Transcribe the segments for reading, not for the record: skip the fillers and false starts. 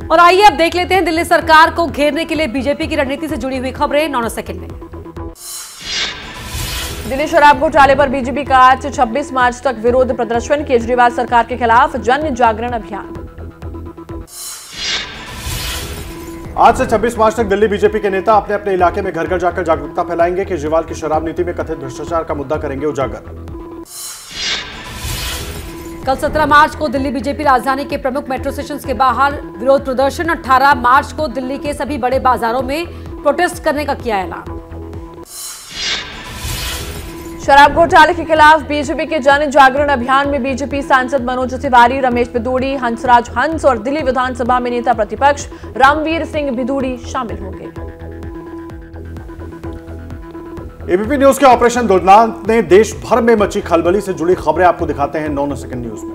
और आइए अब देख लेते हैं दिल्ली सरकार को घेरने के लिए बीजेपी की रणनीति से जुड़ी हुई खबरें 9 सेकंड में। दिल्ली शराब घोटाले पर बीजेपी का आज 26 मार्च तक विरोध प्रदर्शन, केजरीवाल सरकार के खिलाफ जन जागरण अभियान। आज से 26 मार्च तक दिल्ली बीजेपी के नेता अपने अपने इलाके में घर घर जाकर जागरूकता फैलाएंगे। केजरीवाल की शराब नीति में कथित भ्रष्टाचार का मुद्दा करेंगे उजागर। कल 17 मार्च को दिल्ली बीजेपी राजधानी के प्रमुख मेट्रो स्टेशन के बाहर विरोध प्रदर्शन। 18 मार्च को दिल्ली के सभी बड़े बाजारों में प्रोटेस्ट करने का किया ऐलान। शराब घोटाले के खिलाफ बीजेपी के जन जागरण अभियान में बीजेपी सांसद मनोज तिवारी, रमेश बिधूड़ी, हंसराज हंस और दिल्ली विधानसभा में नेता प्रतिपक्ष रामवीर सिंह बिधूड़ी शामिल होंगे। एबीपी न्यूज के ऑपरेशन दुर्दांत ने देश भर में मची खलबली से जुड़ी खबरें आपको दिखाते हैं 9 सेकंड न्यूज में।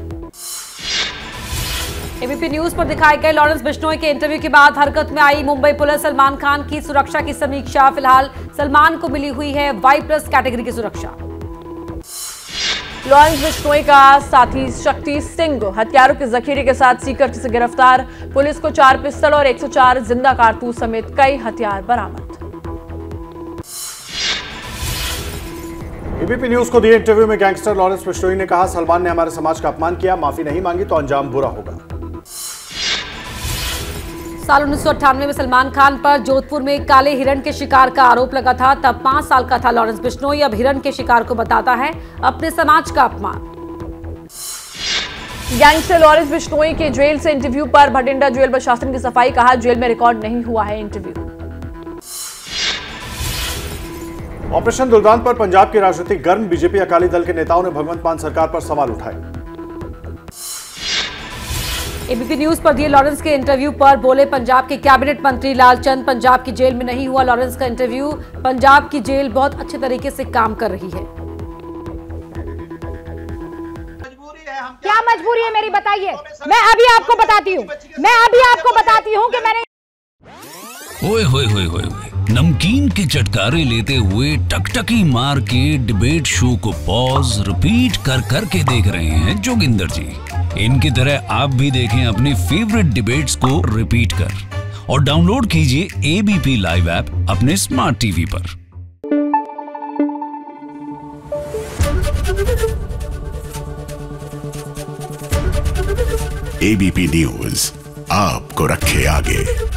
एबीपी न्यूज पर दिखाए गए लॉरेंस बिश्नोई के इंटरव्यू के बाद हरकत में आई मुंबई पुलिस। सलमान खान की सुरक्षा की समीक्षा। फिलहाल सलमान को मिली हुई है Y+ कैटेगरी की सुरक्षा। लॉरेंस बिश्नोई का साथी शक्ति सिंह हथियारों के जखीरे के साथ सीकर से गिरफ्तार। पुलिस को 4 पिस्टल और 104 जिंदा कारतूस समेत कई हथियार बरामद। एबीपी न्यूज को दिए इंटरव्यू में गैंगस्टर लॉरेंस बिश्नोई ने कहा, सलमान ने हमारे समाज का अपमान किया, माफी नहीं मांगी तो अंजाम बुरा होगा। साल 1998 में सलमान खान पर जोधपुर में काले हिरण के शिकार का आरोप लगा था। तब 5 साल का था लॉरेंस बिश्नोई। अब हिरण के शिकार को बताता है अपने समाज का अपमान। गैंगस्टर लॉरेंस बिश्नोई के जेल से इंटरव्यू पर भटिंडा जेल प्रशासन की सफाई। कहा, जेल में रिकॉर्ड नहीं हुआ है इंटरव्यू। ऑपरेशन दुर्दांत पर पंजाब की राजनीति गर्म। बीजेपी अकाली दल के नेताओं ने भगवंत मान सरकार पर सवाल उठाए। एबीपी न्यूज पर दिए लॉरेंस के इंटरव्यू पर बोले पंजाब के कैबिनेट मंत्री लालचंद, पंजाब की जेल में नहीं हुआ लॉरेंस का इंटरव्यू। पंजाब की जेल बहुत अच्छे तरीके से काम कर रही है। क्या मजबूरी है मेरी, बताइए। मैं अभी आपको बताती हूँ कि मैंने ओए होए होए होए नमकीन के चटकारे लेते हुए टकटकी मार के डिबेट शो को पॉज रिपीट कर करके देख रहे हैं जोगिंदर जी। इनकी तरह आप भी देखें अपनी फेवरेट डिबेट्स को रिपीट कर और डाउनलोड कीजिए एबीपी लाइव ऐप अपने स्मार्ट टीवी पर। एबीपी न्यूज आपको रखे आगे।